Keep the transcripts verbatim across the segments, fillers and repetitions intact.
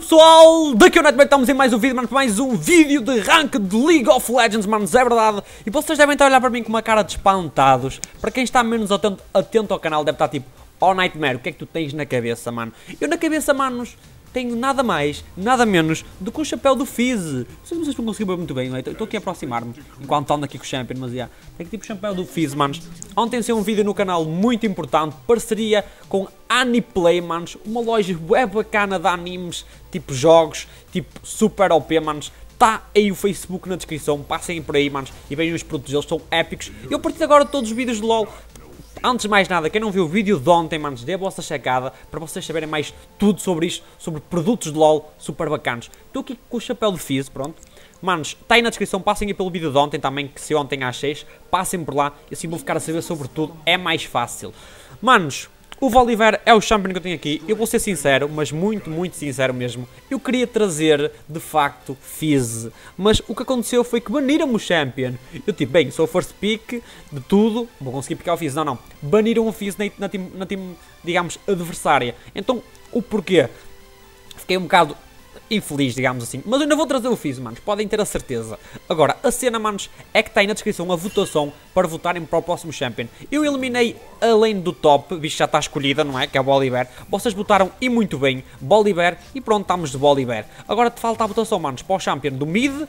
pessoal, daqui ao Nightmare, estamos em mais um vídeo, mano, mais um vídeo de rank de League of Legends, manos, é verdade. E vocês devem estar a olhar para mim com uma cara de espantados. Para quem está menos atento, atento ao canal deve estar tipo, oh Nightmare, o que é que tu tens na cabeça, mano? Eu na cabeça, manos, tenho nada mais, nada menos do que o chapéu do Fizz. Vocês não conseguiram ver muito bem, não é? Estou aqui a aproximar-me enquanto ando aqui com o Champion, mas já. Tem tipo o chapéu do Fizz, manos. Ontem saiu um vídeo no canal muito importante, parceria com Aniplay, manos. Uma loja web bacana de animes, tipo jogos, tipo super O P, manos. Está aí o Facebook na descrição, passem por aí, manos, e vejam os produtos, eles são épicos. Eu a partir de agora todos os vídeos de LoL. Antes de mais nada, quem não viu o vídeo de ontem, manos, dê a vossa checada para vocês saberem mais tudo sobre isto, sobre produtos de LoL super bacanos. Estou aqui com o chapéu de Fizz, pronto. Manos, está aí na descrição, passem aí pelo vídeo de ontem também, que se ontem às seis, passem por lá e assim vou ficar a saber sobre tudo, é mais fácil. Manos, o Volibear é o champion que eu tenho aqui, eu vou ser sincero, mas muito, muito sincero mesmo. Eu queria trazer, de facto, Fizz, mas o que aconteceu foi que baniram o champion. Eu tipo, bem, sou o first pick de tudo, vou conseguir picar o Fizz, não, não. Baniram o Fizz na, na, team, na team, digamos, adversária. Então, o porquê? Fiquei um bocado infeliz, digamos assim. Mas eu ainda vou trazer o Fizz, manos. Podem ter a certeza. Agora, a cena, manos, é que está aí na descrição a votação para votarem para o próximo Champion. Eu eliminei a lane do top, visto que já está escolhida, não é? Que é o Volibear. Vocês votaram e muito bem. Volibear. E pronto, estamos de Volibear. Agora te falta a votação, manos, para o Champion do mid,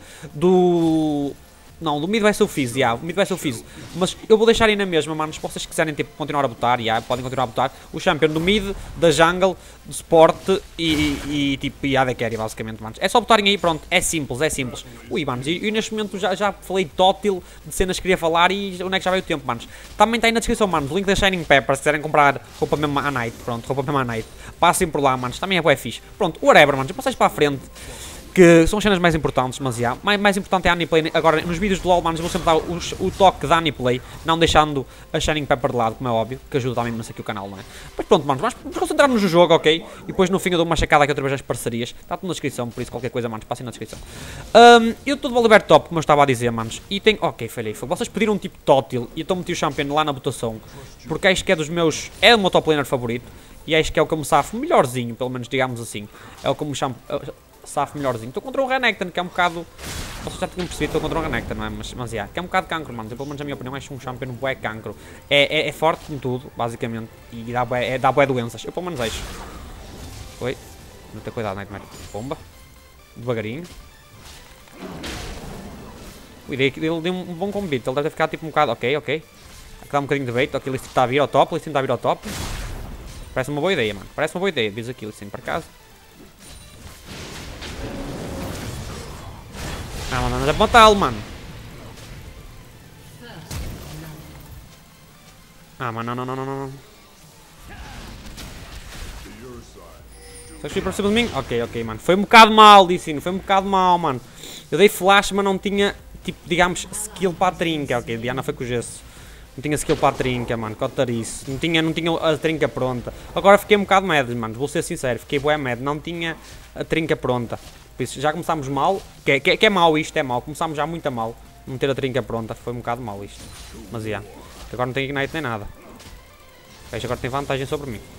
do... Não, do mid vai ser o Fizz, já, o mid vai ser o Fizz. Mas eu vou deixar aí na mesma, manos, se vocês quiserem tipo, continuar a botar, já, podem continuar a botar. O champion do mid, da jungle, do suporte e, e tipo, e a da carry, basicamente, manos. É só botarem aí, pronto, é simples, é simples. Ui, manos, e, e neste momento já, já falei tótil de cenas que queria falar e onde é que já veio o tempo, manos. Também está aí na descrição, manos, o link da Shining Pepper, se quiserem comprar roupa mesmo à night, pronto, roupa mesmo à night. Passem por lá, manos, também é bué fixe. Pronto, whatever, manos, vocês para a frente. Que são as cenas mais importantes, mas já, mais, mais importante é a Aniplay. Agora, nos vídeos de LoL, manos, eu vou sempre dar os, o toque da Aniplay, não deixando a Shining Pepper de lado, como é óbvio, que ajuda também imenso aqui o canal, não é? Mas pronto, manos, vamos nos concentrarmos no jogo, ok? E depois no fim eu dou uma checada aqui outra vez as parcerias. Está tudo na descrição, por isso qualquer coisa, manos, passem na descrição. Um, eu estou de Volibear top, como eu estava a dizer, manos, e tem... Ok, falhei, foi. Vocês pediram um tipo tótil e eu estou a meter o champion lá na votação, porque acho que é dos meus... É o meu top laner favorito, e acho que é o que eu me safo melhorzinho, pelo menos, digamos assim. É o que eu me chamo... Safo melhorzinho. Estou contra um Renekton, que é um bocado... Vocês já tinham percebido, estou contra um Renekton, não é? Mas, mas yeah, que é um bocado cancro, mano. Pelo menos na minha opinião, acho um champion bué cancro. É, é, é forte com tudo, basicamente. E dá bué, é, dá bué doenças. Eu pelo menos acho. Oi. Não ter cuidado, Nightmare. Bomba. Devagarinho. Ui, ele deu um bom combite. Ele deve ter ficado tipo um bocado... Ok, ok. Aqui dá um bocadinho de bait. Ok, ele está a vir ao top. Ele está a vir ao top. Parece uma boa ideia, mano. Parece uma boa ideia. Diz aqui, ele para casa. Ah, mano, anda a matá-lo, mano. Ah, mano, não, não, não, não, não. Estás a para cima de mim? Ok, ok, mano. Foi um bocado mal, Licínio. Foi um bocado mal, mano. Eu dei flash, mas não tinha, tipo, digamos, skill para a trinca. Ok, Diana foi com o gesso. Não tinha skill para a trinca, mano. Cotar isso. Não tinha, não tinha a trinca pronta. Agora fiquei um bocado mad, mano. Vou ser sincero. Fiquei bué mad. Não tinha a trinca pronta. Por isso, já começámos mal, que é, que, é, que é mau isto, é mau, começámos já muito a mal, não ter a trinca pronta, foi um bocado mau isto, mas yeah. Agora não tem ignite nem nada, este agora tem vantagem sobre mim.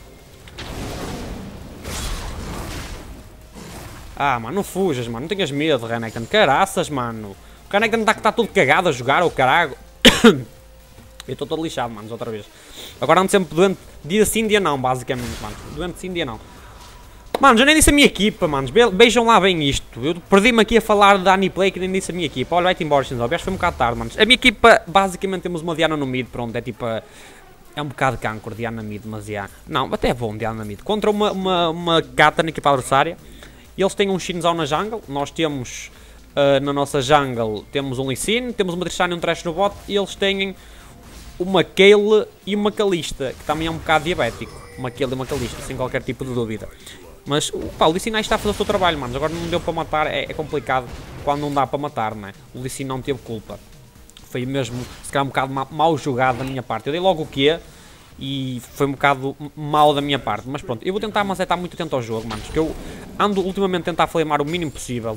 Ah, mano, não fujas, mano, não tenhas medo, Renekton, caraças, mano, o Renekton está que está todo cagado a jogar, o caralho. Eu estou todo lixado, manos, outra vez, agora ando sempre doente, dia sim, dia não, basicamente, mano, doente sim, dia não. Mano, já nem disse a minha equipa, manos. Beijam lá bem isto. Eu perdi-me aqui a falar da Aniplay que nem disse a minha equipa. Olha, vai-te embora, Shinzo. Acho que foi um bocado tarde, manos. A minha equipa, basicamente, temos uma Diana no mid. Pronto, é tipo... É um bocado de cancro, Diana mid, mas já... Não, até é bom, Diana mid. Contra uma, uma, uma gata na equipa adversária. E eles têm um Shinzão na jungle. Nós temos, uh, na nossa jungle, temos um Lee Sin, temos uma Tristana e um Thresh no bot. E eles têm uma Kayle e uma Kalista, que também é um bocado diabético. Uma Kayle e uma Kalista, sem qualquer tipo de dúvida. Mas pá, o Lee Sin está a fazer o seu trabalho, manos. Agora não deu para matar, é, é complicado quando não dá para matar, não é? O Lee Sin não teve culpa. Foi mesmo, se calhar, um bocado ma mal jogado da minha parte. Eu dei logo o quê? E foi um bocado mal da minha parte. Mas pronto, eu vou tentar, mas é estar muito atento ao jogo, manos. Que eu ando ultimamente a tentar flamar o mínimo possível.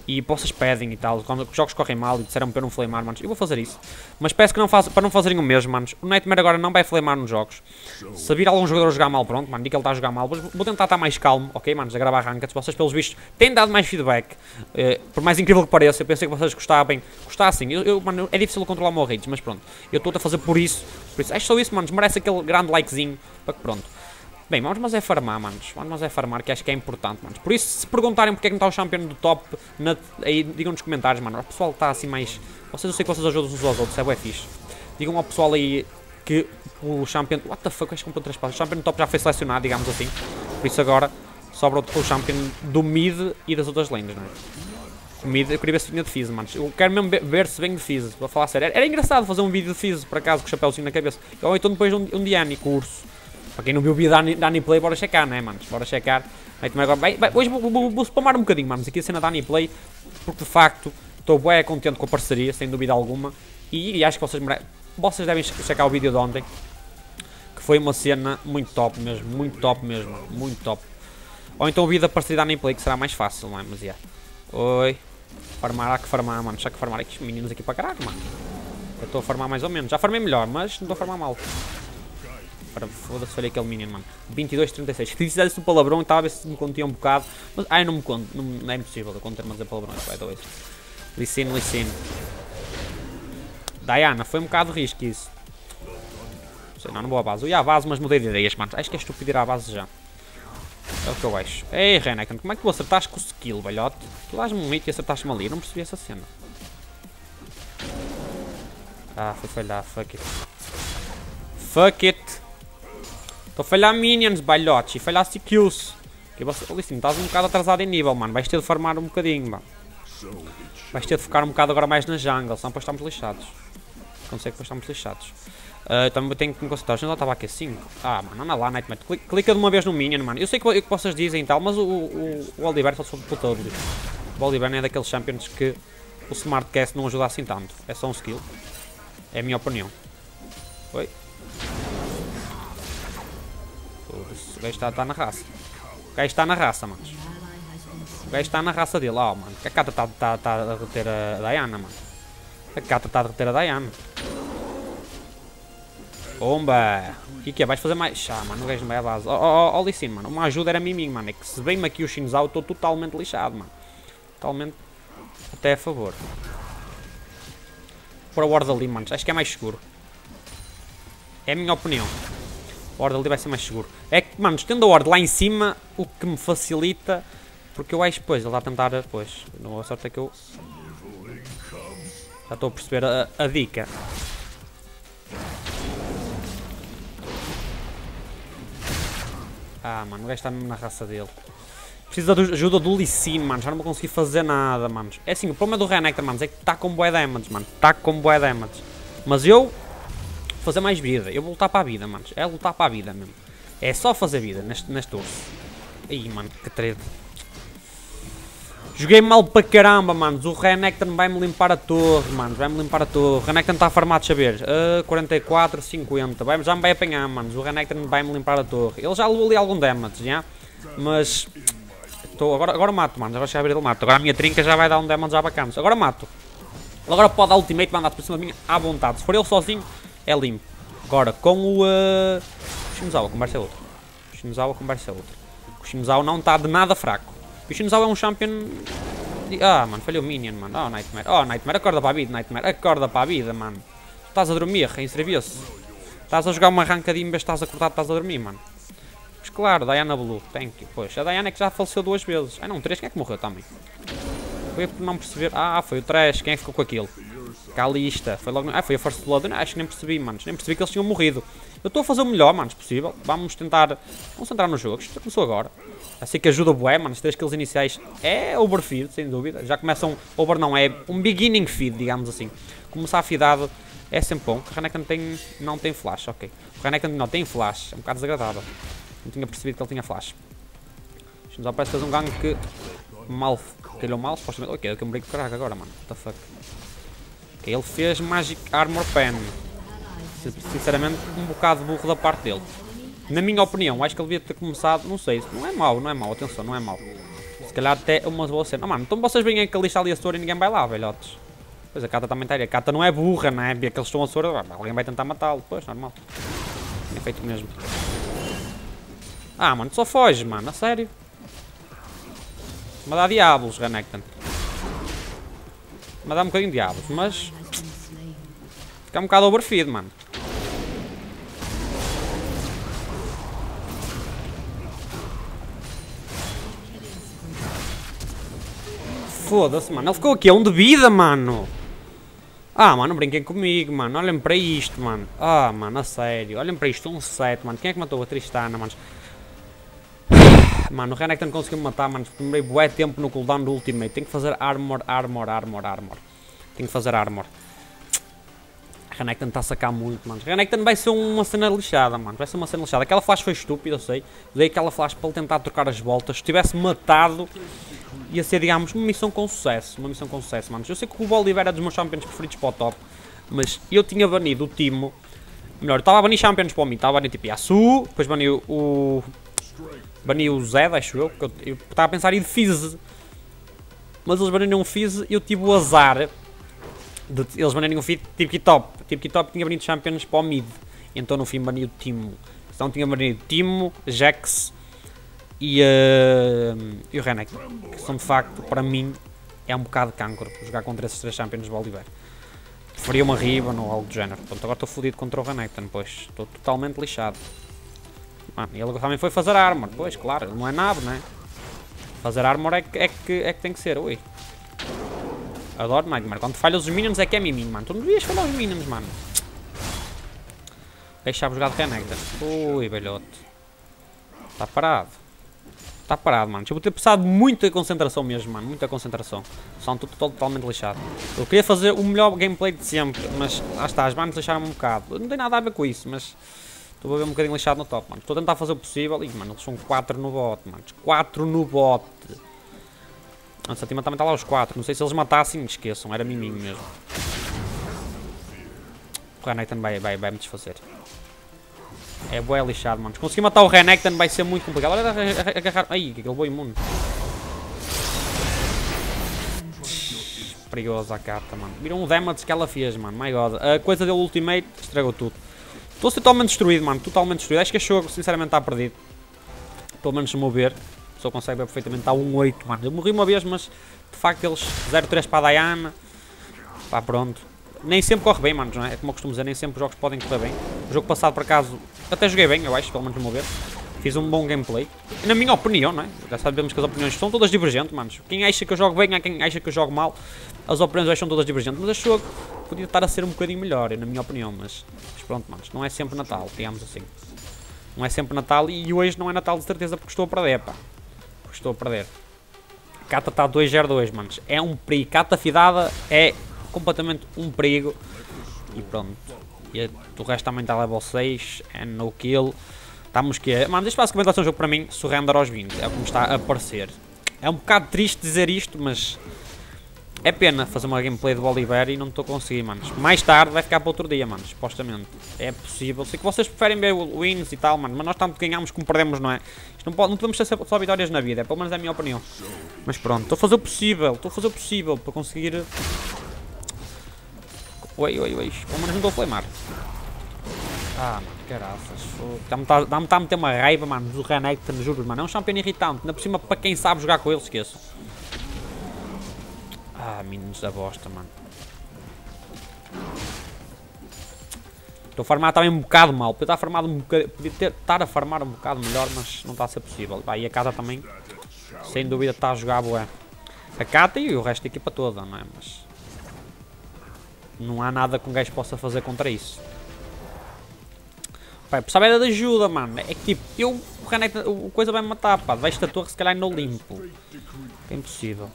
E vocês pedem e tal, quando os jogos correm mal e disseram para eu não flamar, manos, eu vou fazer isso. Mas peço que não façam, para não fazerem o mesmo, manos. O Nightmare agora não vai flamar nos jogos. Se vir algum jogador a jogar mal, pronto, mano, diga que ele está a jogar mal. Vou tentar estar mais calmo, ok, manos, a gravar rankeds. Vocês, pelos vistos, têm dado mais feedback. Uh, por mais incrível que pareça, eu pensei que vocês gostassem. Gostassem, eu, eu, mano, é difícil controlar o meu hate, mas pronto. Eu estou a fazer por isso. Por isso, acho só isso, manos, merece aquele grande likezinho. Para que pronto. Bem, vamos mas é farmar, manos. Vamos mas é farmar, que acho que é importante, manos. Por isso, se perguntarem porque é que não está o champion do top, na, aí digam nos comentários, mano. O pessoal está assim mais... Vocês, eu sei que vocês ajudam uns aos outros, é bué fixe. Digam ao pessoal aí que o champion... What the fuck, acho que comprou três passos. O champion do top já foi selecionado, digamos assim. Por isso agora sobra o, o champion do mid e das outras lanes, não é? O mid, eu queria ver se vinha de Fizz, manos. Eu quero mesmo ver se vem de Fizz, vou falar sério. Era, era engraçado fazer um vídeo de Fizz, por acaso, com o chapéuzinho na cabeça. Ou então depois um, um Diane com o urso. Para quem não viu o vídeo da Dani Play, bora checar, né, manos? Bora checar. Agora, vai, vai, hoje vou, vou, vou spamar um bocadinho, manos, aqui a cena da Dani Play, porque de facto estou bem contente com a parceria, sem dúvida alguma. E, e acho que vocês, vocês devem checar o vídeo de ontem, que foi uma cena muito top mesmo, muito top mesmo, muito top. Ou então o vídeo da parceria da Dani Play, que será mais fácil, não é? Mas, yeah. Oi. Farmar, há que farmar, mano. Já que farmar aqui os meninos aqui para caralho, mano. Eu estou a farmar mais ou menos. Já farmei melhor, mas não estou a farmar mal. Foda-se, falei aquele minion, mano. vinte e dois, trinta e seis. Se fizesse o palavrão, estava a ver se me contia um bocado. Mas, ai, não me conto. Não, não é impossível eu contar-me a dizer palavrões. Vai, dois. Licine, Licine. Diana, foi um bocado de risco isso. Não sei, não, não vou à base. Eu ia à base, mas mudei de ideias, mano. Acho que é estúpido ir à base já. É o que eu acho. Ei, Renekton, como é que tu acertaste com o skill, velhote? Tu dás-me um hit e acertaste-me ali. Eu não percebi essa cena. Ah, foi falhar. Fuck it. Fuck it. Estou a falhar minions, balhotes, e falhaste kills. Que você, Licine, estás um bocado atrasado em nível, mano. Vais ter de farmar um bocadinho, mano. Vais ter de focar um bocado agora mais na jungle, senão depois estamos lixados. Consegue, depois estamos lixados. Uh, também tenho que me concentrar. Já estava aqui a cinco. Ah, mano, anda lá, Nightmare. Clica de uma vez no minion, mano. Eu sei que, que vocês dizem e tal, mas o, o, o Oliver só soube puta de O Oliver é daqueles champions que o Smartcast não ajuda assim tanto. É só um skill. É a minha opinião. Oi? O gajo está, está na raça. O gajo está na raça, mano. O gajo está na raça dele, ó, oh, mano. A Cata está, está, está a derreter a Diana, mano. A Cata está a derreter a Diana. Bomba! O que, que é? Vais fazer mais? Ah, mano, o gajo não vai à base. Ó, ó, ó, Licine, mano. Uma ajuda era miminho, mano. É que se vem-me aqui o Shinzao, eu estou totalmente lixado, mano. Totalmente até a favor. Por a ward ali, mano. Acho que é mais seguro. É a minha opinião. A ward ali vai ser mais seguro. É que, mano, tendo a ward lá em cima, o que me facilita. Porque eu acho, pois, ele está a tentar. Pois, não, a sorte é que eu. Já estou a perceber a, a dica. Ah, mano, o gajo está mesmo na raça dele. Precisa de ajuda do Licine, mano. Já não vou conseguir fazer nada, mano. É assim, o problema do Renekton, mano, é que está com bué damage, mano. Está com bué damage. Mas eu vou fazer mais vida. Eu vou lutar para a vida, mano. É lutar para a vida mesmo. É só fazer vida neste, neste urso. Ih, mano, que trade. Joguei mal para caramba, mano. O Renekton vai-me limpar a torre, mano. Vai-me limpar a torre. O Renekton está farmado de saber. Uh, quarenta e quatro, cinquenta. Vai, já me vai apanhar, mano. O Renekton vai-me limpar a torre. Ele já levou ali algum damage, já. Mas... Tô, agora, agora mato, mano. Agora já abrir ele mato. Agora a minha trinca já vai dar um damage já bacana. Agora mato. Ele agora pode dar ultimate, mandar por cima de mim à vontade. Se for ele sozinho, é limpo. Agora, com o... Uh... O Shinzao, a conversa é outra. O Shinzao, a conversa é outra. O Shinzao não está de nada fraco. O Shinzao é um champion... Ah, mano, falhou o minion, mano. Oh, Nightmare. Oh, Nightmare, acorda para a vida, Nightmare. Acorda para a vida, mano. Estás a dormir, em serviço. Estás a jogar uma arrancadinha, mas estás a cortar, estás a dormir, mano. Mas claro, Diana Blue, thank you. Pois, a Diana é que já faleceu duas vezes. Ah, não, três, quem é que morreu também? Foi por não perceber. Ah, foi o Trash, quem é que ficou com aquilo? Calista, foi logo... Ah, foi a First Blood, não, acho que nem percebi, mano. Nem percebi que eles tinham morrido. Eu estou a fazer o melhor, mano, se possível. Vamos tentar... Vamos entrar no jogo, isto começou agora. Assim que ajuda o bué, mano, os três kills iniciais é overfeed, sem dúvida. Já começam... Over não, é um beginning feed, digamos assim. Começar a feedado é sempre bom. O Renekton tem... não tem flash, ok. O Renekton não tem flash, é um bocado desagradável. Não tinha percebido que ele tinha flash. Deixa-nos parece que fez um gank que... Mal... Calhou mal, supostamente... Ok, eu que me break de caraca agora, mano. What the fuck. Ok, ele fez Magic Armor Pen. Sinceramente, um bocado burro da parte dele. Na minha opinião, acho que ele devia ter começado, não sei, não é mau, não é mau, atenção, não é mau. Se calhar até é uma boa cena. Oh, mano, então vocês vêm aqui a lista ali a Sora e ninguém vai lá, velhotes. Pois a Kata também está aí. A Kata não é burra, não é? Vê que eles estão a Sora, alguém vai tentar matá-lo. Pois, normal. É feito mesmo. Ah, mano, só foge, mano, a sério. Mas dá diabos, Renekton. Mas dá um bocadinho de diabos, mas... Fica um bocado overfeed, mano. Foda-se, mano. Ele ficou aqui a um de vida, mano. Ah, mano, brinquem comigo, mano. Olhem para isto, mano. Ah, mano, a sério. Olhem para isto, um sete, mano. Quem é que matou a Tristana, mano? Mano, o Renekton conseguiu me matar, mano. Demorei bué tempo no cooldown do ultimate. Tenho que fazer armor, armor, armor, armor. Tenho que fazer armor. Renekton está a sacar muito, mano. Renekton vai ser uma cena lixada, mano. Vai ser uma cena lixada. Aquela flash foi estúpida, eu sei. Usei aquela flash para ele tentar trocar as voltas. Se tivesse matado, ia ser, digamos, uma missão com sucesso. Uma missão com sucesso, mano. Eu sei que o Bolívar é dos meus champions preferidos para o top. Mas eu tinha banido o Timo. Melhor, eu estava a banir champions para o mim. Estava a banir tipo Yasuo. Depois bani o... o bani o Zed, acho eu. Eu, eu estava a pensar em Fizz. Mas eles baniram o Fizz e eu tive o azar... De, eles baniram o Fizz tipo que top. Tipo que top tinha banido champions para o mid. Então no fim baniu o Timo. Então tinha banido Timo, Jax e, uh, e o Renekton. Que são de facto, para mim, é um bocado de cancro jogar contra esses três champions de Bolívar. Preferia uma Riven ou algo do género. Portanto, agora estou fodido contra o Renekton, pois. Estou totalmente lixado. Mano, e ele também foi fazer armor. Pois, claro, ele não é nabo, né? Fazer armor é que, é que, é que tem que ser, ui. Adoro Nightmare. Quando falhas os minions é que é miminho, mano. Tu não devias falhar os minions, mano. Deixava jogar de Renekton. Ui, velhote. Está parado. Está parado, mano. Eu vou ter precisado de muita concentração mesmo, mano. Muita concentração. Só estou totalmente lixado. Eu queria fazer o melhor gameplay de sempre, mas lá está, as manos deixaram-me um bocado. Não tem nada a ver com isso, mas estou a ver um bocadinho lixado no top, mano. Estou a tentar fazer o possível e, mano, eles são quatro no bot, mano. quatro no bot. Nossa, a Tima também está lá os quatro. Não sei se eles matassem, esqueçam. Era miminho mesmo. O Renekton vai, vai, vai me desfazer. É bué lixado, mano. Se conseguir matar o Renekton vai ser muito complicado. Olha, agarrar... Ai, que aquele boi imune. Perigoso a carta, mano. Viram o damage que ela fez, mano. My God. A coisa dele ultimate estragou tudo. Estou totalmente destruído, mano. Totalmente destruído. Acho que este jogo, sinceramente, está perdido. Pelo menos se mover. Só consegue ver perfeitamente. Está um oito, mano. Eu morri uma vez, mas de facto eles zero três para a Diana. Pá, pronto. Nem sempre corre bem, mano, não é? É como eu costumo dizer, nem sempre os jogos podem correr bem. O jogo passado, por acaso, até joguei bem, eu acho, pelo menos no meu ver. Fiz um bom gameplay. E na minha opinião, não é? Já sabemos que as opiniões são todas divergentes, manos. Quem acha que eu jogo bem, há quem acha que eu jogo mal. As opiniões são todas divergentes. Mas este jogo podia estar a ser um bocadinho melhor, na minha opinião. Mas, mas pronto, manos, não é sempre Natal, digamos assim. Não é sempre Natal e hoje não é Natal de certeza porque estou a perder, pá. Porque estou a perder. Kata está dois zero dois, manos. É um perigo. Kata fidada é completamente um perigo. E pronto. E o resto também está level seis. É no kill. Estamos que é. Mano, isto basicamente vai ser um jogo para mim. Surrender aos vinte. É como está a parecer. É um bocado triste dizer isto, mas é pena fazer uma gameplay de Bolívar e não estou a conseguir, manos. Mais tarde vai ficar para outro dia, manos. Supostamente. É possível. Sei que vocês preferem ver wins e tal, mano. Mas nós tanto ganhamos como perdemos, não é? Isto não, pode, não podemos ter só vitórias na vida. É, pelo menos é a minha opinião. Mas pronto. Estou a fazer o possível. Estou a fazer o possível para conseguir. Oi, oi, oi. Pelo menos não estou a flamar. Ah, mano, caraças. Dá-me tá, dá tá a meter uma raiva, mano, do Renekton, juro, mano. É um campeão irritante. Ainda por cima, para quem sabe jogar com ele, esqueço. Ah, meninos da bosta, mano. Estou a farmar também um bocado mal. Podia estar, farmado um bocado, podia ter, estar a farmar um bocado melhor, mas não está a ser possível. Ah, e a Kata também, sem dúvida, está a jogar bué. A Kata e o resto da equipa toda, não é? Mas não há nada que um gajo possa fazer contra isso. Pai, precisava de ajuda, mano. É que tipo, eu, o Renekton, o coisa vai me matar, pá. Deixo a torre se calhar não limpo. É impossível.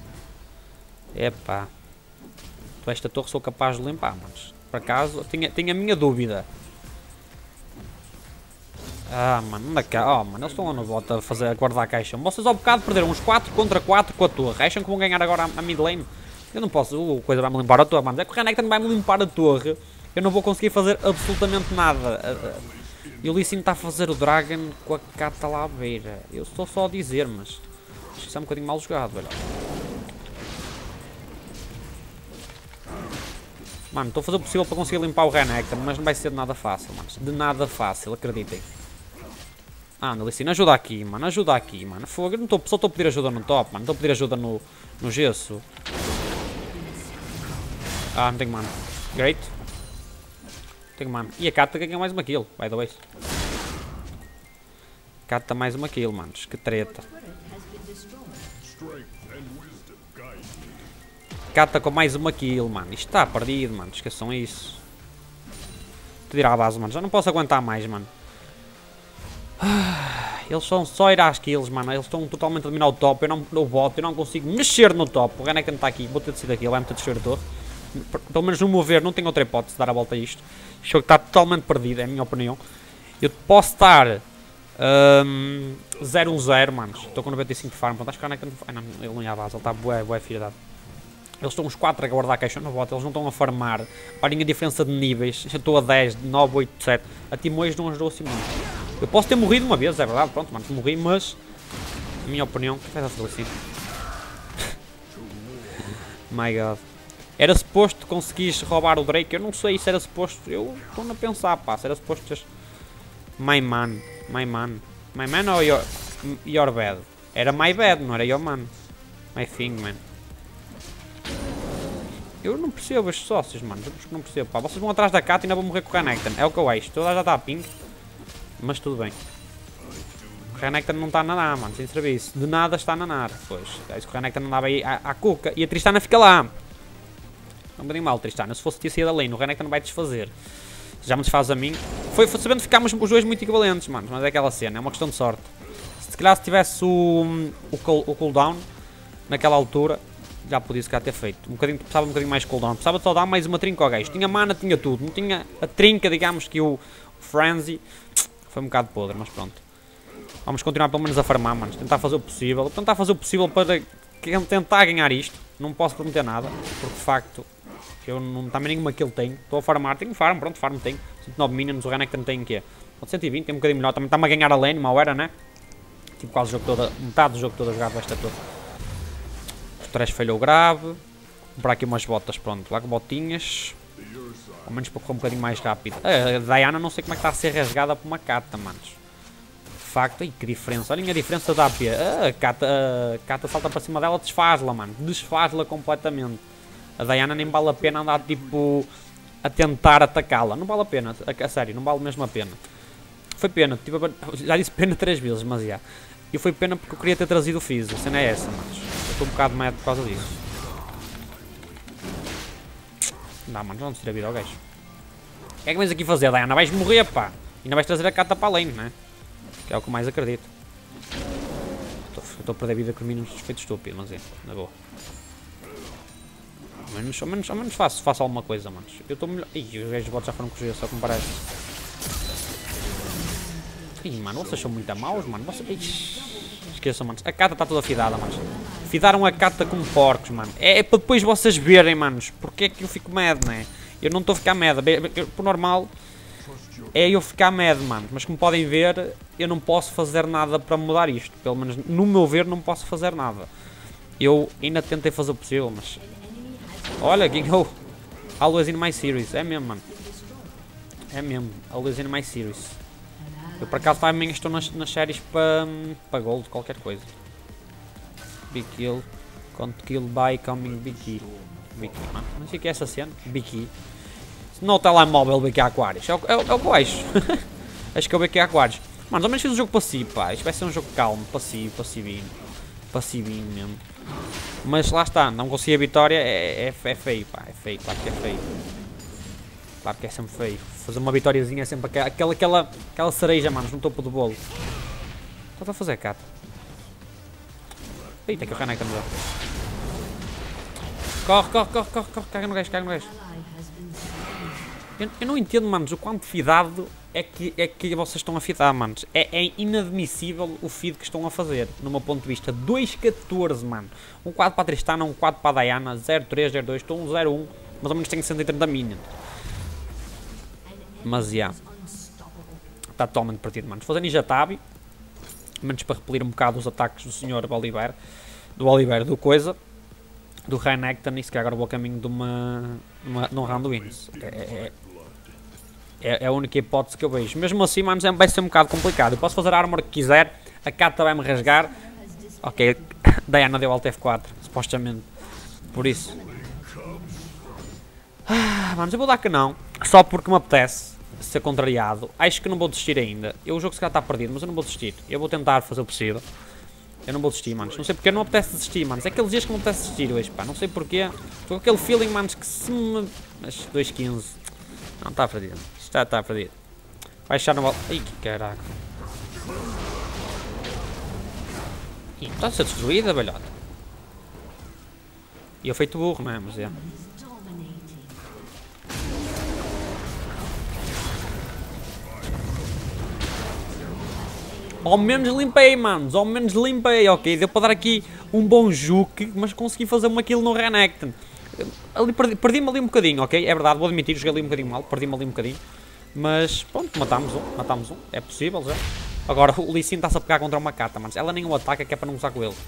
Epá. Esta torre sou capaz de limpar, mas por acaso, tinha, tinha a minha dúvida. Ah, mano, anda cá. Oh, mano, eles estão lá no bot a, fazer, a guardar a caixa. Vocês ao bocado perderam uns quatro contra quatro com a torre. Acham que vão ganhar agora a, a mid lane? Eu não posso, o coisa vai-me limpar a torre, mano. É que o Renekton vai-me limpar a torre. Eu não vou conseguir fazer absolutamente nada. E o Lee Sin está a fazer o Dragon com a Kata lá à beira. Eu estou só a dizer, mas Isso é um bocadinho mal jogado, velho. Mano, estou a fazer o possível para conseguir limpar o Renekton, mas não vai ser de nada fácil, mano. De nada fácil, acreditem. Ah, Melicina, ajuda aqui, mano. Ajuda aqui, mano. Fogo, eu não tô, só estou a pedir ajuda no top, mano. Estou a pedir ajuda no, no gesso. Ah, não tenho mana. Great. Não tenho mana. E a Kata ganha mais uma kill, by the way. Kata mais uma kill, manos. Que treta. Kata com mais uma kill, mano. Isto está perdido, mano. Esqueçam isso. Vou tirar a base, mano. Já não posso aguentar mais, mano. Eles são só ir às kills, mano. Eles estão totalmente a dominar o top. Eu não o boto, eu não consigo mexer no top. O Renekton está aqui. Vou ter de sair daqui. Ele vai-me ter de descer a torre. Pelo menos no mover, não tenho outra hipótese de dar a volta a isto. O jogo está totalmente perdido, é a minha opinião. Eu posso estar um, zero um zero, mano. Estou com noventa e cinco de farm. Pronto, acho que o Renekton. Ah, não, ele não ia à base. Ele está bué, bué filha. Eles estão uns quatro a guardar a caixa no bot, eles não estão a farmar. Parem a diferença de níveis. Eu estou a dez, nove, oito, sete. A Timoes não ajudou assim muito. Eu posso ter morrido uma vez, é verdade. Pronto, mano, morri, mas. Na minha opinião. O que é que estás a fazer assim? My god. Era suposto conseguires roubar o Drake. Eu não sei se era suposto. Eu estou a pensar, pá. Se era suposto teres. My man. My man. My man ou your, your bad? Era my bad, não era your man. My thing, man. Eu não percebo estes sócios, mano. Eu não percebo, pá. Vocês vão atrás da Kata e ainda vão morrer com o Renekton. É o que eu acho. Toda já está a ping. Mas tudo bem. O Renekton não está a nadar, mano. Sem serviço. De nada está a nadar. Pois. É isso que o Renekton andava aí à, à cuca. E a Tristana fica lá. É um bocadinho mal, Tristana. Se fosse ter saído da lane, o Renekton vai desfazer. Já me desfaz a mim. Foi, foi sabendo que ficámos os dois muito equivalentes, mano. Mas é aquela cena. É uma questão de sorte. Se calhar se tivesse o, o, cool, o cooldown naquela altura, já podia se calhar ter feito. Um bocadinho, precisava um bocadinho mais de cooldown. Precisava só dar mais uma trinca ao gajo. Tinha mana, tinha tudo. Não tinha a trinca, digamos que o, o Frenzy. Foi um bocado podre, mas pronto. Vamos continuar pelo menos a farmar, mano. Tentar fazer o possível. Tentar fazer o possível para tentar ganhar isto. Não posso prometer nada. Porque de facto, eu não também nenhuma kill tenho. Estou a farmar. Tenho farm, pronto, farm tenho. cento e nove minions, o Renekton tem o quê? cento e vinte, tem um bocadinho melhor. Também está-me a ganhar a lane, mal era, né? Tipo quase o jogo todo, metade do jogo todo a jogar desta toda. O trash falhou grave. Vou comprar aqui umas botas, pronto. Lá com botinhas. Ao menos para correr um bocadinho mais rápido. A Diana não sei como é que está a ser rasgada por uma Kata, manos. De facto, ai, que diferença. Olhem a diferença da A P. A Kata, a Kata salta para cima dela, desfaz-la, mano. Desfaz-la completamente. A Diana nem vale a pena andar, tipo, a tentar atacá-la. Não vale a pena, a, a sério, não vale mesmo a pena. Foi pena, tipo, já disse pena três vezes, mas já. E foi pena porque eu queria ter trazido o Fizz. A cena é essa, manos. Eu estou um bocado mad por causa disso. Não, mano, vamos tirar a vida ao gajo. O que é que vais aqui fazer, Diana? Vais morrer, pá. Ainda vais trazer a Kata para a lane, né? Que é o que mais acredito. Estou a perder a vida com minions feito estúpido, mas é, na boa. Ao menos, ao menos, ao menos faço, faço alguma coisa, manos. Eu estou melhor. Ih, os gajos de bots já foram correr, só que me parece. Ih, mano, vocês são muito maus, mano. Vocês... Ixi, esqueçam, manos. A Kata está toda fidada, manos. Fidaram a Kata como porcos, mano. É, é para depois vocês verem, manos. Porque é que eu fico mad, né? Eu não estou a ficar mad. Por normal, é eu ficar mad, mano. Mas como podem ver, eu não posso fazer nada para mudar isto. Pelo menos, no meu ver, não posso fazer nada. Eu ainda tentei fazer o possível, mas... Olha, ganhou. Always in my series. É mesmo, mano. É mesmo. Always in my series. Eu, por acaso, também estou nas, nas séries para para gold, qualquer coisa. Big kill. Count kill by coming big key. Big key, mano. Não sei o que é essa cena. Big key. Não o telemóvel B Q Aquários. É o, é, é o que eu acho. Acho que é o B Q Aquários. Mano, ao menos fiz um jogo passivo, pá. Isto vai ser um jogo calmo. Passivo, passivinho. Passivinho mesmo. Mas lá está. Não consegui a vitória. É, é, é feio, pá. É feio. Claro que é feio. Claro que é sempre feio. Fazer uma vitóriazinha é sempre aquela, aquela, aquela, aquela cereja, mano, no topo do bolo. O que estás a fazer, Kata? Eita, que o Renekton me deu. Corre, corre, corre, corre, corre. Caga no gajo, caga no gajo. Eu, eu não entendo, manos, o quanto fidado é que, é que vocês estão a fidar, manos. É, é inadmissível o feed que estão a fazer, no meu ponto de vista. dois catorze, mano. Um quatro para a Tristana, um quatro para a Diana, zero três, zero dois, estou um zero um. Mais ou menos tenho cento e trinta minions. Mas, já. Yeah. Está totalmente partido, mano. Se fosse a Ninja Tabi, menos para repelir um bocado os ataques do senhor Oliver, do Oliver, do coisa, do Renekton, e se calhar agora vou a caminho de uma, uma, de um Randuin's. É, é, é, é a única hipótese que eu vejo. Mesmo assim, manos, vai ser um bocado complicado. Eu posso fazer a armor que quiser, a Kata vai-me rasgar. Ok, Diana deu Alt F quatro, supostamente, por isso. Ah, manos, eu vou dar que não, só porque me apetece ser contrariado. Acho que não vou desistir ainda. Eu, o jogo se calhar está perdido, mas eu não vou desistir. Eu vou tentar fazer o possível. Eu não vou desistir, manos. Não sei porque não me apetece desistir, manos. É aqueles dias que não me apetece desistir hoje, pá. Não sei porquê. Estou com aquele feeling, manos, que se me... Mas dois quinze. Não, está perdido. Isto já está perdido. Vai deixar no... Ai, que caraca. Ih, está a ser destruída, velhote. E eu feito burro, não é? Mas é. Ao menos limpei, manos, ao menos limpei, ok, deu para dar aqui um bom juke, mas consegui fazer uma kill no Renekton. Ali perdi-me perdi ali um bocadinho, ok, é verdade, vou admitir, joguei ali um bocadinho mal, perdi-me ali um bocadinho. Mas, pronto, matámos um, matámos um, é possível já. Agora, o Lee Sin está-se a pegar contra uma Kata, manos, ela nem o ataca, que é para não usar com ele.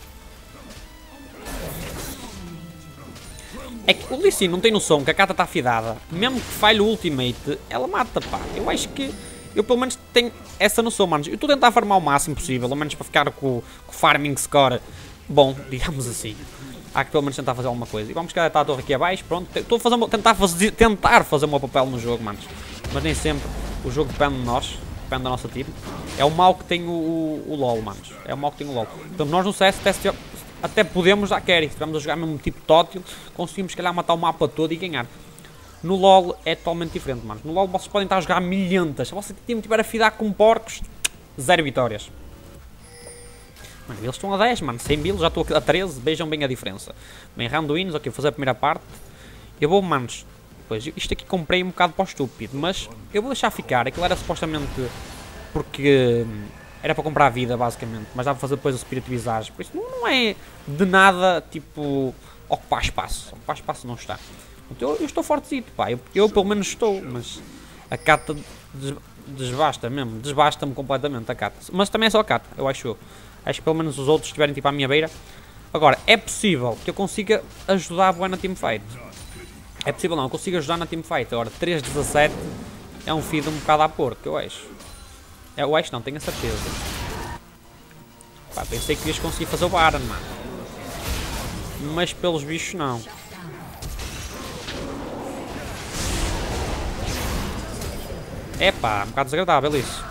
É que o Lee Sin não tem noção que a Kata está afidada, mesmo que falhe o ultimate, ela mata, pá, eu acho que... Eu pelo menos tenho essa noção, manos. Eu estou a tentar farmar o máximo possível, ao menos para ficar com, com o farming score bom, digamos assim. Há que pelo menos tentar fazer alguma coisa. E vamos cadar a torre aqui abaixo, pronto. Estou a fazer, tentar, fazer, tentar fazer o meu papel no jogo, manos. Mas nem sempre o jogo depende de nós, depende da nossa team. É o mal que tem o, o, o LoL, manos. É o mal que tem o LoL. Então nós no C S até, até podemos dar carry. Se estivermos a jogar mesmo tipo tótil, conseguimos, se calhar, matar o mapa todo e ganhar. No LoL é totalmente diferente, mano. No LoL vocês podem estar a jogar milhentas. Se você estiver a fidar com porcos, zero vitórias. Mano, eles estão a dez, mano. cem mil, já estou a treze. Vejam bem a diferença. Bem, Randuin's, ok, vou fazer a primeira parte. Eu vou, manos. Pois, isto aqui comprei um bocado para o estúpido. Mas eu vou deixar ficar. Aquilo era supostamente porque era para comprar a vida, basicamente. Mas dá para fazer depois o Spirit Visage. Por isso não é de nada, tipo, ocupar espaço. Ocupar espaço não está. Eu, eu estou fortezito, pá, eu, eu pelo menos estou, mas a Kata des, desbasta mesmo, desbasta-me completamente a Kata. Mas também é só a Kata, eu acho eu. Acho que pelo menos os outros estiverem tipo à minha beira. Agora, é possível que eu consiga ajudar a boa na teamfight. É possível não, eu consigo ajudar na teamfight. Agora, três dezassete é um feed um bocado à porco, eu acho. Eu acho não, tenho a certeza. Pá, pensei que ias conseguir fazer o Baron, mano. Mas pelos bichos não. É pá, um bocado desagradável isso.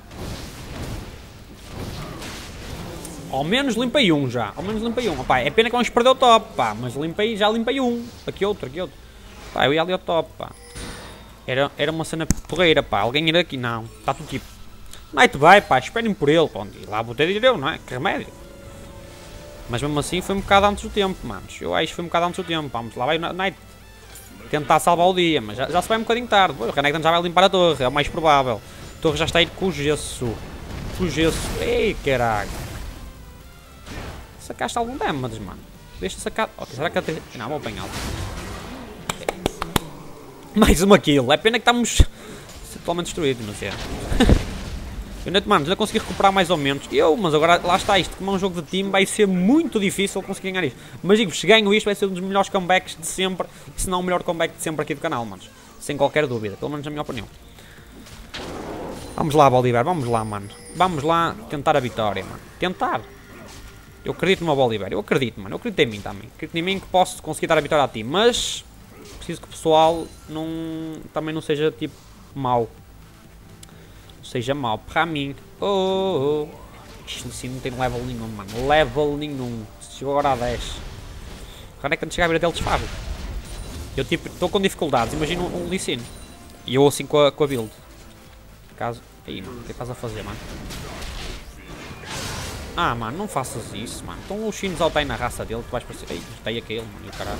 Ao menos limpei um já. Ao menos limpei um. Opá, é pena que vamos perder o top, pá. Mas limpei, já limpei um. Aqui outro, aqui outro. Pá, eu ia ali ao top, pá. Era, era uma cena porreira, pá. Alguém ir aqui, não. Está tudo tipo. Knight vai, pá. Esperem por ele, pá. E lá vou ter de ir eu, não é? Que remédio. Mas mesmo assim foi um bocado antes do tempo, manos. Eu acho que foi um bocado antes do tempo. Vamos, lá vai o Knight. Tentar salvar o dia, mas já, já se vai um bocadinho tarde. O Renekton já vai limpar a torre, é o mais provável. A torre já está a ir com o gesso. Com o gesso. Ei, caralho. Sacaste algum damage, mano. Deixa sacar. Ok, será que até. Não, vou apanhá-lo. Mais uma kill. É pena que estamos totalmente destruídos, mas é. Eu ainda, mano, já consegui recuperar mais ou menos. Eu, mas agora lá está isto. Como é um jogo de time, vai ser muito difícil conseguir ganhar isto. Mas digo, se ganho isto, vai ser um dos melhores comebacks de sempre. Se não o melhor comeback de sempre aqui do canal, manos. Sem qualquer dúvida, pelo menos na minha opinião. Vamos lá, Bolívar, vamos lá, mano. Vamos lá tentar a vitória, mano. Tentar. Eu acredito no meu Bolívar, eu acredito, mano. Eu acredito em mim também. Acredito em mim que posso conseguir dar a vitória a ti. Mas preciso que o pessoal não, também não seja tipo mau. Seja mau para mim. Oh, oh, oh. Isto assim não tem level nenhum, mano. Level nenhum. Chegou agora a dez. Quando é que chegar a ver dele desfado? Eu tipo, estou com dificuldades. Imagina um, um Lee Sin. E eu assim com a, com a build. Caso. Aí, mano. O que é que estás a fazer, mano? Ah, mano, não faças isso, mano. Então o Shinzo está aí na raça dele. Tu vais parecer. Ei, está aí aquele, mano. E o caralho.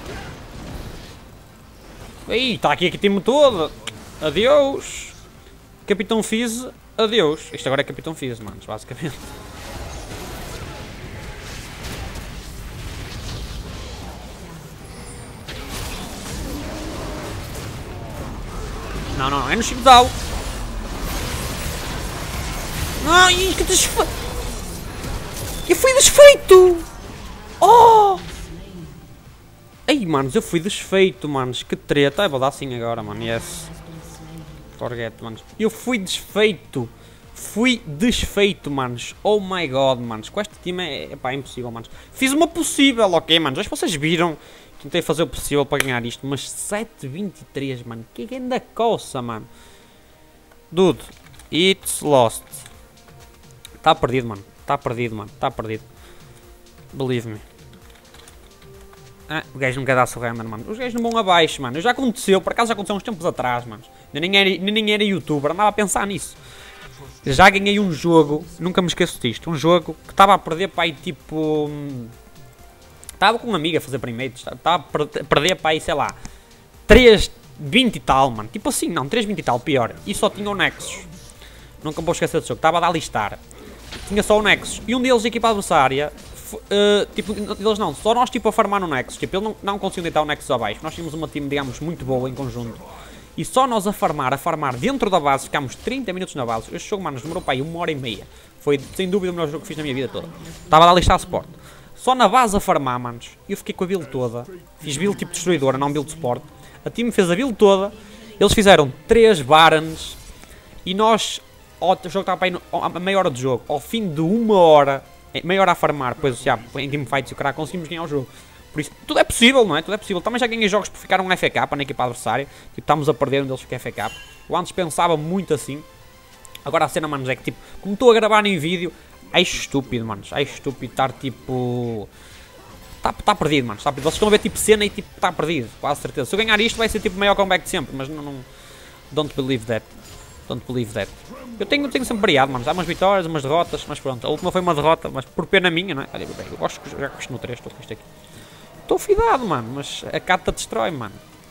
Ei, está aqui aqui time todo. Adeus. Capitão Fizz, adeus. Isto agora é Capitão Fizz, manos, basicamente. Não, não, não, é no Shinzo. Não, ih, que desfa... Eu fui desfeito! Oh! Ei, manos, eu fui desfeito, manos. Que treta. Eu vou dar sim agora, mano. Yes. Forget, manos. Eu fui desfeito. Fui desfeito, manos. Oh my god, manos. Com este time é, epá, é impossível, manos. Fiz uma possível, ok, manos. Acho que vocês viram. Tentei fazer o possível para ganhar isto. Mas sete vinte e três, mano. Que grande coça, mano. Dude. It's lost. Está perdido, mano. Está perdido, mano. Está perdido. Believe me. Ah, o gajo não quer dar surrender, mano. Os gajos não vão abaixo, mano. Já aconteceu. Por acaso já aconteceu uns tempos atrás, mano. Eu nem era, nem era youtuber. Andava a pensar nisso. Já ganhei um jogo. Nunca me esqueço disto. Um jogo que estava a perder para aí tipo... Estava com uma amiga a fazer primeiros. Estava a perder para aí, sei lá, três vinte e tal, mano. Tipo assim, não. três vinte e tal, pior. E só tinha o Nexus. Nunca me vou esquecer desse jogo. Estava a dar listar. Tinha só o Nexus. E um deles, a equipa adversária, uh, tipo, eles não, só nós tipo a farmar no Nexus. Tipo, ele não, não conseguiu deitar o Nexus abaixo. Nós tínhamos uma team, digamos, muito boa em conjunto. E só nós a farmar, a farmar dentro da base, ficámos trinta minutos na base. Este jogo, mano, demorou para aí uma hora e meia. Foi, sem dúvida, o melhor jogo que fiz na minha vida toda. Estava a dar listar suporte. Só na base a farmar, manos. Eu fiquei com a build toda. Fiz build tipo destruidora, não build de suporte. A team fez a build toda. Eles fizeram três Barons. E nós... O jogo estava para aí a meia hora de jogo. Ao fim de uma hora, meia hora a farmar, depois já, em teamfights e o cara, conseguimos ganhar o jogo. Por isso, tudo é possível, não é? Tudo é possível. Também já ganhei jogos por ficar um F A K na equipa adversária. Tipo, estamos a perder, um deles fica F A K. Eu antes pensava muito assim. Agora a cena, manos, é que tipo, como estou a gravar em vídeo, é estúpido, manos. É estúpido estar tipo... Está tá perdido, manos. Tá perdido. Vocês estão a ver tipo cena e tipo, está perdido. Quase certeza. Se eu ganhar isto vai ser tipo o maior comeback de sempre. Mas não, não... Don't believe that. Don't believe that. Eu tenho, tenho sempre variado, mano. Há umas vitórias, umas derrotas, mas pronto. A última foi uma derrota, mas por pena minha, não é? Olha, bem, eu gosto que já que isto no três, estou com isto aqui. Estou fidado, mano, mas a Kata destrói, mano.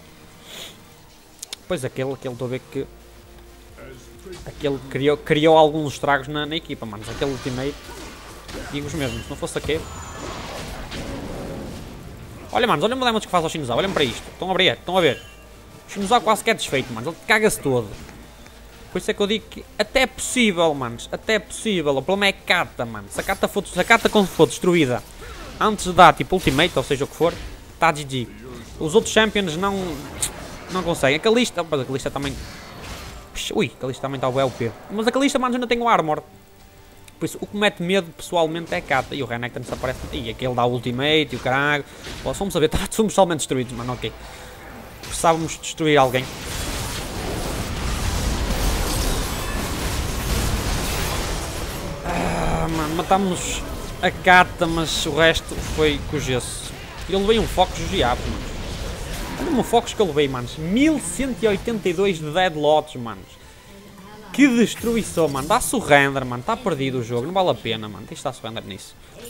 Pois aquele, aquele, estou a ver que... Aquele criou, criou alguns estragos na, na equipa, mano. Aquele ultimate, digo os mesmos, se não fosse aquele... Olha, mano, olha o damage que faz ao Shinzal, olhem para isto. Estão a ver, estão a ver. O Shinzal quase que é desfeito, mano. Ele caga-se todo. Por isso é que eu digo que até é possível, manos. Até é possível. O problema é a Kata, mano. Se a Kata for, se a Kata quando for destruída antes de dar tipo ultimate, ou seja o que for, está G G. Os outros champions não não conseguem. A Kalista, opa, a Kalista também... Ui, a Kalista também está o L P. Mas a Kalista, manos, ainda tem o armor. Por isso, o que me mete medo pessoalmente é a Kata. E o Renekton desaparece. E aquele dá ultimate e o caralho. Pô, fomos a ver, fomos totalmente destruídos, mano, ok. Precisávamos destruir alguém. Ah, mano, matámos a Kata, mas o resto foi com o gesso. E eu levei um Focus dos diabos, mano. Olha-me o Focus que eu levei, manos. mil cento e oitenta e dois de deadlots, manos. Que destruição, mano. Dá surrender, mano. Está perdido o jogo. Não vale a pena, mano. Tens de dar surrender nisso.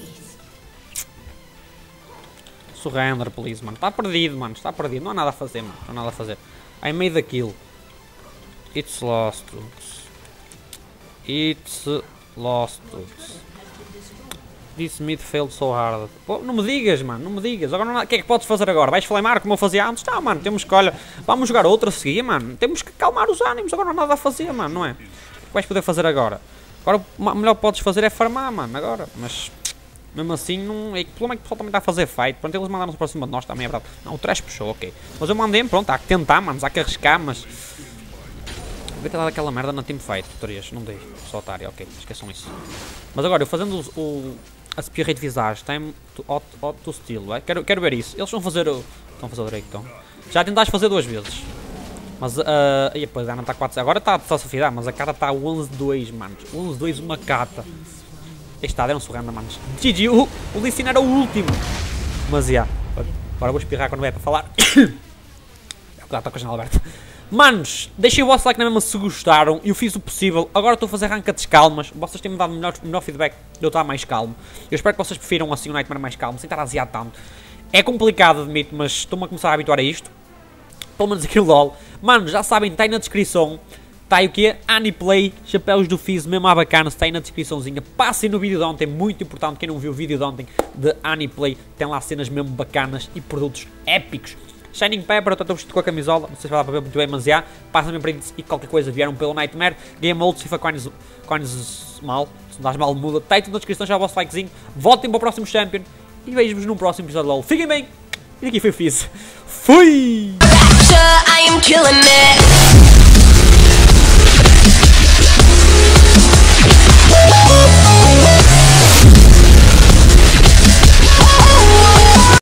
Surrender, please, mano. Está perdido, mano. Está perdido. Não há nada a fazer, mano. Não há nada a fazer. I made a kill. It's lost, dudes. It's lost, dudes. This mid failed so hard. Pô, não me digas, mano. Não me digas. Agora não há... O que é que podes fazer agora? Vais flamar como eu fazia antes? Não, mano. Temos que, olha... Vamos jogar outra a seguir, mano. Temos que calmar os ânimos. Agora não há nada a fazer, mano. Não é? O que vais poder fazer agora? Agora o melhor que podes fazer é farmar, mano. Agora. Mas... Mesmo assim, não... O problema é que o pessoal também está a fazer fight. Pronto, eles mandaram-se para cima de nós também, é verdade. Não, o trash puxou, ok. Mas eu mandei, pronto. Há que tentar, mano. Há que arriscar, mas... Devia ter dado aquela merda na teamfight. três. Não dei. Só otário, ok. Esqueçam isso. Mas agora, eu fazendo o... o a Spear Rate Visage, time to auto, auto to steal, vai? Quero, quero ver isso. Eles vão fazer o... Estão a fazer o Drake, então. Já tentaste fazer duas vezes. Mas, uh... Aí, pois, não está quatro... Agora está só a safidar, mas a Kata está onze dois, manos. onze dois, uma Kata. Aí está, deram surrender, manos. G G, o, o Lee Sin era o último. Mas, já. Yeah. Agora vou espirrar quando é para falar. É o que está com a janela aberta. Manos, deixem o vosso like na mesma se gostaram. Eu fiz o possível. Agora estou a fazer rankings calmas. Vocês têm-me dado melhor, melhor feedback de eu estar mais calmo. Eu espero que vocês prefiram assim o Nightmare mais calmo, sem estar a aziar tanto. É complicado, admito, mas estou-me a começar a habituar a isto. Pelo menos aqui no LOL. Manos, já sabem, está aí na descrição. Está aí o quê? Aniplay, chapéus do Fizz, mesmo à bacana. Está aí na descriçãozinha. Passem no vídeo de ontem, muito importante. Quem não viu o vídeo de ontem de Aniplay, tem lá cenas mesmo bacanas e produtos épicos. Shining Pepper, eu estou vestido com a camisola, não sei se vai dar para ver muito bem, mas já. Passa-me prints e qualquer coisa vieram pelo Nightmare. Game Mode, FIFA Coins, Coins mal, se não dás mal muda. Está aí tudo na descrição, já o vosso likezinho. Votem para o próximo Champion e vejo-vos num próximo episódio de LOL. Fiquem bem! E daqui foi o Fizz. Fui! I am killing it.